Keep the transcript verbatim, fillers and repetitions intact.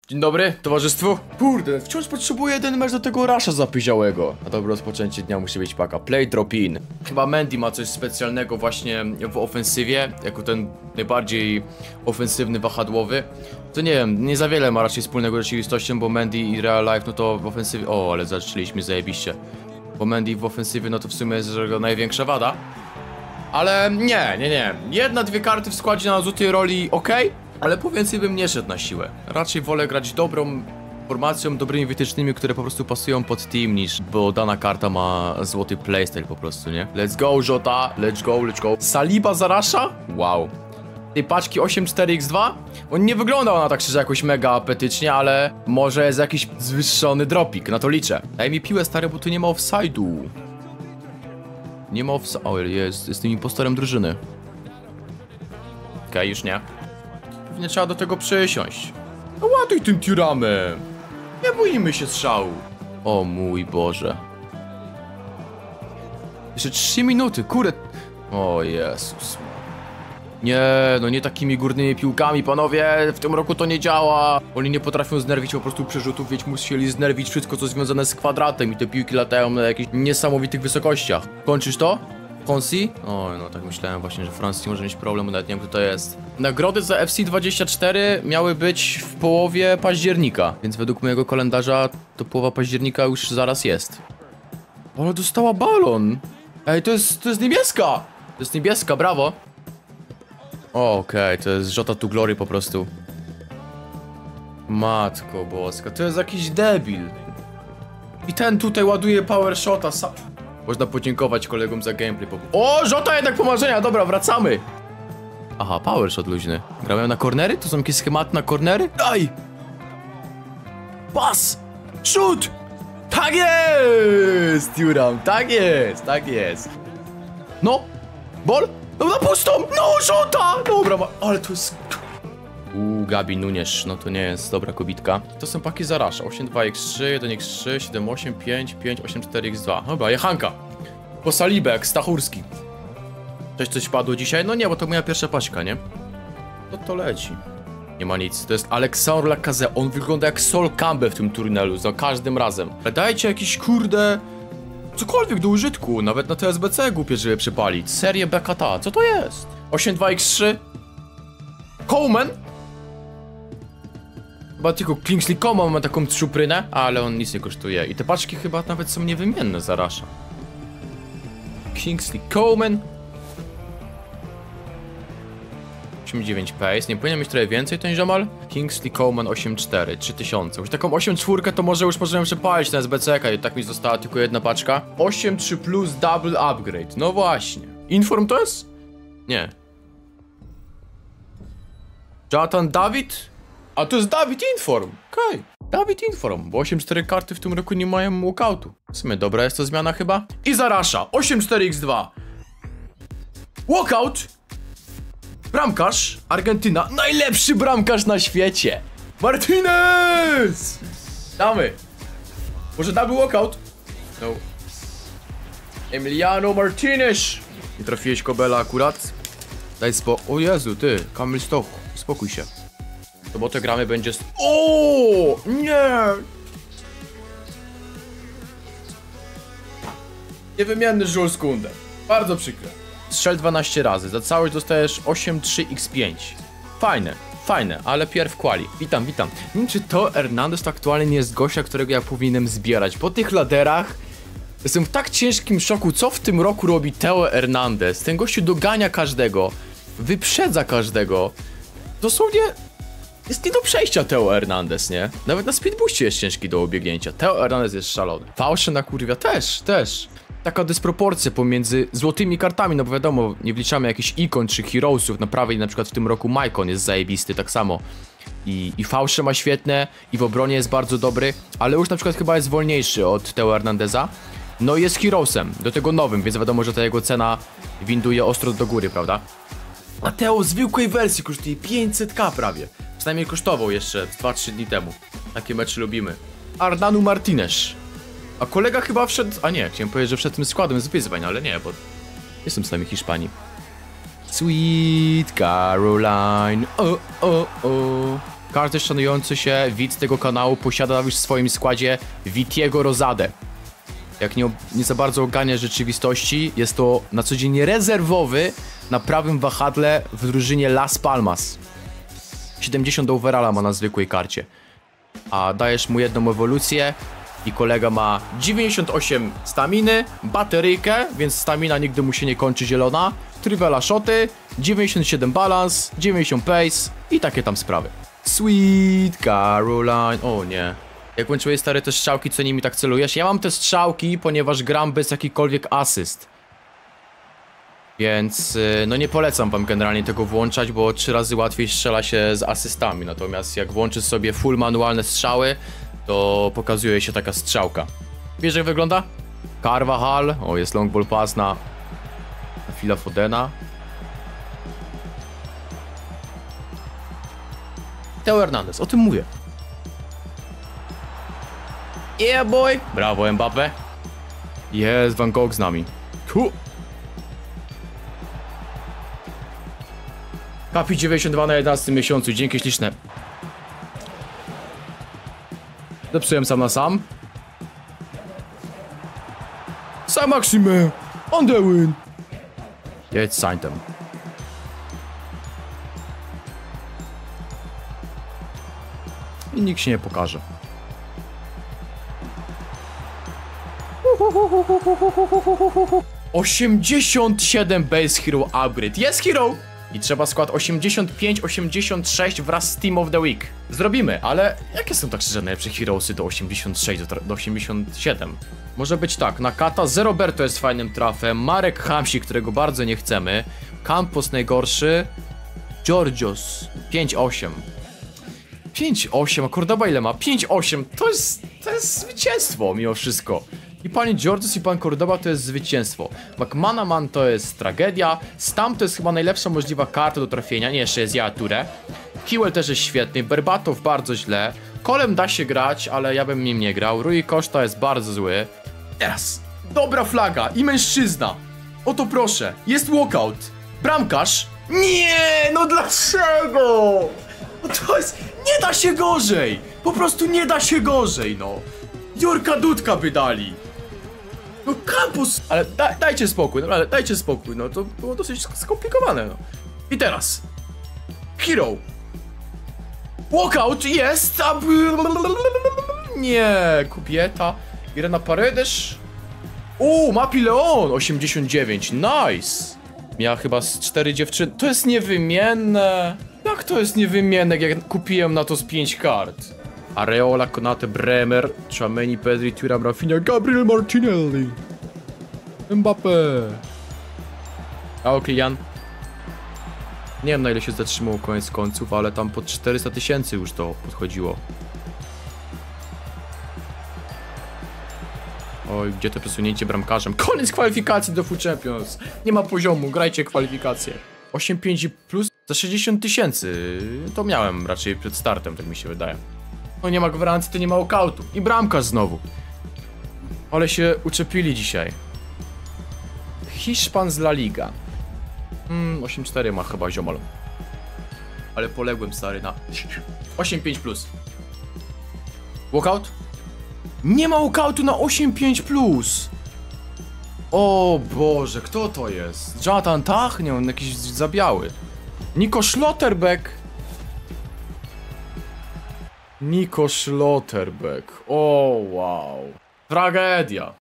Dzień dobry, towarzystwu. Kurde, wciąż potrzebuję jeden mecz do tego rasza zapyziałego. Na dobre rozpoczęcie dnia musi być paka. Play, drop in. Chyba Mendy ma coś specjalnego właśnie w ofensywie, jako ten najbardziej ofensywny wahadłowy. To nie wiem, nie za wiele ma raczej wspólnego z rzeczywistością, bo Mendy i real life, no to w ofensywie... O, ale zaczęliśmy zajebiście. Bo Mendy w ofensywie, no to w sumie jest jego największa wada. Ale nie, nie, nie. Jedna, dwie karty w składzie na złotej roli, ok. Ale po więcej bym nie szedł na siłę. Raczej wolę grać dobrą formacją, dobrymi wytycznymi, które po prostu pasują pod team, niż bo dana karta ma złoty playstyle po prostu, nie? Let's go, Jota, let's go, let's go. Saliba zarasza? Wow. Tej paczki osiem cztery x dwa? On nie wyglądał na tak szczerze jakoś mega apetycznie, ale może jest jakiś zwyższony dropik, na to liczę. Daj mi piłę, stary, bo tu nie ma offside'u. Nie ma offside'u. O, jest, jest tym impostorem drużyny. Okej, okay, już nie. Nie trzeba do tego przysiąść. No ładuj tym Thuramem. Nie boimy się strzału. O mój Boże. Jeszcze trzy minuty, kurde. O Jezus. Nie, no nie takimi górnymi piłkami, panowie. W tym roku to nie działa. Oni nie potrafią znerwić po prostu przerzutów, więc musieli znerwić wszystko, co związane z kwadratem. I te piłki latają na jakichś niesamowitych wysokościach. Kończysz to? Francji? O, no tak myślałem właśnie, że Francji może mieć problem, nawet nie wiem, kto to jest. Nagrody za F C dwadzieścia cztery miały być w połowie października, więc według mojego kalendarza to połowa października już zaraz jest. Ale dostała balon! Ej, to jest, to jest niebieska! To jest niebieska, brawo! Okej, okay, to jest Jota to Glory po prostu. Matko boska, to jest jakiś debil. I ten tutaj ładuje power shota sam. Można podziękować kolegom za gameplay. O, Jota jednak pomarzenia, dobra, wracamy. Aha, power shot luźny. Grałem na kornery? To są jakieś schematy na kornery? Daj! Pas! Shoot! Tak jest! Thuram, tak jest, tak jest. No! Ball! No na pustą! No, Jota! Dobra, ale to jest... Uuu, Gabi Nunes, no to nie jest dobra kobitka. To są paki zarasza. osiem dwa x trzy, jeden x trzy, siedem osiem, pięć, pięć, osiem cztery x dwa. Dobra, jechanka. Po Salibę, jak Stachurski. Coś coś padło dzisiaj? No nie, bo to moja pierwsza paczka, nie? To to leci. Nie ma nic. To jest Alexandre Lacazette. On wygląda jak Sol Campbell w tym turnelu, za każdym razem. Ale dajcie jakiś, kurde... cokolwiek do użytku. Nawet na T S B C głupie, żeby przypalić. Serię B K T. Co to jest? osiem dwa x trzy. Coleman? Chyba tylko Kingsley Coman ma taką trzuprynę, ale on nic nie kosztuje. I te paczki chyba nawet są niewymienne, zarasza. Kingsley Coman. osiem dziewięć pace, nie powinien mieć trochę więcej ten ziomal? Kingsley Coman osiem cztery, trzy tysiące. Już taką osiem cztery to może już możemy przepalić na S B C K i tak mi została tylko jedna paczka. osiem trzy plus double upgrade, no właśnie. Inform to jest? Nie. Jonathan David? A to jest David Inform, okej. Okay. David Inform, bo osiem cztery karty w tym roku nie mają walkoutu. W sumie dobra jest to zmiana chyba. I zarasza, osiem cztery x dwa. Walkout. Bramkarz, Argentyna, najlepszy bramkarz na świecie. Martinez! Damy. Może double walkout? No. Emiliano Martinez. Nie trafiłeś Kobela akurat. Daj spo... O Jezu, ty, Kamil Stoch, spokój się. W sobotę gramy będzie... O, nie! Niewymienny Jules Koundé. Bardzo przykre. Strzel dwanaście razy, za całość dostajesz osiem trzy x pięć. Fajne, fajne, ale pierw quali. Witam, witam. Nie wiem, czy to Hernandez to aktualnie nie jest gościa, którego ja powinienem zbierać. Po tych laderach jestem w tak ciężkim szoku, co w tym roku robi Theo Hernandez. Ten gościu dogania każdego, wyprzedza każdego. Dosłownie jest nie do przejścia Theo Hernandez, nie? Nawet na speedboostie jest ciężki do obiegnięcia. Theo Hernandez jest szalony. Fałsze na kurwia też, też. Taka dysproporcja pomiędzy złotymi kartami, no bo wiadomo, nie wliczamy jakichś ikon czy heroesów, na prawej na przykład w tym roku Maicon jest zajebisty, tak samo. I, i fałsze ma świetne, i w obronie jest bardzo dobry, ale już na przykład chyba jest wolniejszy od Theo Hernandeza. No i jest heroesem, do tego nowym, więc wiadomo, że ta jego cena winduje ostro do góry, prawda? A Theo w zwykłej wersji kosztuje pięćset ka prawie. Przynajmniej kosztował jeszcze dwa trzy dni temu. Takie mecze lubimy. Arnanu Martinez. A kolega chyba wszedł... A nie, chciałem powiedzieć, że wszedł tym składem z wyzwań, ale nie, bo... Jestem z nami Hiszpanii. Sweet Caroline. O, o, o. Każdy szanujący się widz tego kanału posiada już w swoim składzie Vitiego Rosadę. Jak nie, nie za bardzo ogarnia rzeczywistości, jest to na co dzień rezerwowy na prawym wahadle w drużynie Las Palmas. siedemdziesiąt overalla ma na zwykłej karcie. A dajesz mu jedną ewolucję i kolega ma dziewięćdziesiąt osiem staminy, bateryjkę, więc stamina nigdy mu się nie kończy zielona, trivela shoty, dziewięćdziesiąt siedem balans, dziewięćdziesiąt pace i takie tam sprawy. Sweet Caroline, o nie. Jak włączyłeś stare te strzałki, co nimi tak celujesz? Ja mam te strzałki, ponieważ gram bez jakikolwiek asyst. Więc no nie polecam wam generalnie tego włączać, bo trzy razy łatwiej strzela się z asystami. Natomiast jak włączysz sobie full manualne strzały, to pokazuje się taka strzałka. Wiesz jak wygląda? Carvajal, o jest long ball pass na, na Phila Fodena. Theo Hernandez, o tym mówię. Yeah boy! Brawo Mbappé. Jest Van Gogh z nami. Cool. Kapi dziewięćdziesiąt dwa na jedenastym miesiącu, dzięki śliczne. Zepsułem sam na sam. Sam Maxime! On the win! Jedź z Saintem. I nikt się nie pokaże. osiemdziesiąt siedem base hero upgrade. Jest hero! I trzeba skład osiemdziesiąt pięć osiemdziesiąt sześć wraz z Team of the Week. Zrobimy, ale jakie są tak szczerze najlepsze heroesy do osiemdziesiąt sześć, do, do osiemdziesiąt siedem? Może być tak, Nakata, Zeroberto jest fajnym trafem, Marek Hamsik, którego bardzo nie chcemy, Campos najgorszy, Georgios pięć osiem. pięć osiem, a Cordoba ile ma? pięć osiem, to jest, to jest zwycięstwo mimo wszystko. I pani Georgios i pan Cordoba to jest zwycięstwo. McManaman to jest tragedia. Stam to jest chyba najlepsza możliwa karta do trafienia. Nie, jeszcze jest Yaya. Kiwel też jest świetny. Berbatow bardzo źle. Kolem da się grać, ale ja bym nim nie grał. Rui Costa jest bardzo zły. Teraz. Dobra flaga i mężczyzna. Oto proszę. Jest walkout. Bramkarz. Nie, no dlaczego? No to jest... Nie da się gorzej. Po prostu nie da się gorzej, no. Jurka Dudka by dali. No Campus! Ale da, dajcie spokój, no ale dajcie spokój, no to było dosyć skomplikowane, no. I teraz. Hero. Walkout jest, a... Nie, kobieta. Irena Paredes. O, Mapi Leon, osiemdziesiąt dziewięć, nice. Miała chyba z cztery dziewczyny. To jest niewymienne. Jak to jest niewymienne, jak kupiłem na to z pięć kart? Areola, Konate, Bremer, Tchouaméni, Pedri, Thuram, Rafinha, Gabriel Martinelli, Mbappé. A Kylian. Nie wiem na ile się zatrzymał koniec końców, ale tam pod czterysta tysięcy już to podchodziło. Oj, gdzie to przesunięcie bramkarzem? Koniec kwalifikacji do Food Champions. Nie ma poziomu, grajcie kwalifikacje. osiem pięć plus za sześćdziesiąt tysięcy. To miałem raczej przed startem, tak mi się wydaje. No nie ma gwarancji, to nie ma walkoutu. I bramkarz znowu. Ale się uczepili dzisiaj. Hiszpan z La Liga. Hmm, osiem cztery ma chyba ziomal. Ale poległem stary na osiem pięć plus. Walkout? Nie ma walkoutu na osiem pięć plus. O Boże, kto to jest? Jonathan Tah? Nie, on jakiś zabiały. Nico Schlotterbeck. Nico Schlotterbeck. O wow. Tragedia.